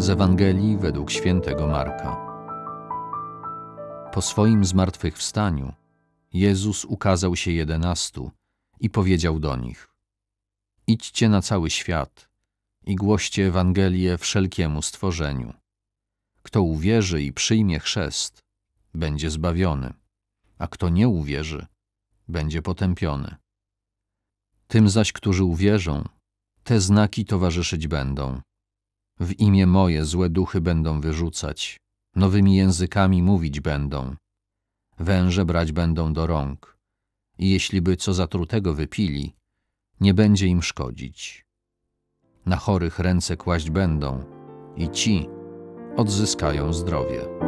Z Ewangelii według świętego Marka. Po swoim zmartwychwstaniu Jezus ukazał się 11 i powiedział do nich: Idźcie na cały świat i głoście Ewangelię wszelkiemu stworzeniu. Kto uwierzy i przyjmie chrzest, będzie zbawiony, a kto nie uwierzy, będzie potępiony. Tym zaś, którzy uwierzą, te znaki towarzyszyć będą. W imię moje złe duchy będą wyrzucać, nowymi językami mówić będą, węże brać będą do rąk i jeśli by co zatrutego wypili, nie będzie im szkodzić. Na chorych ręce kłaść będą i ci odzyskają zdrowie.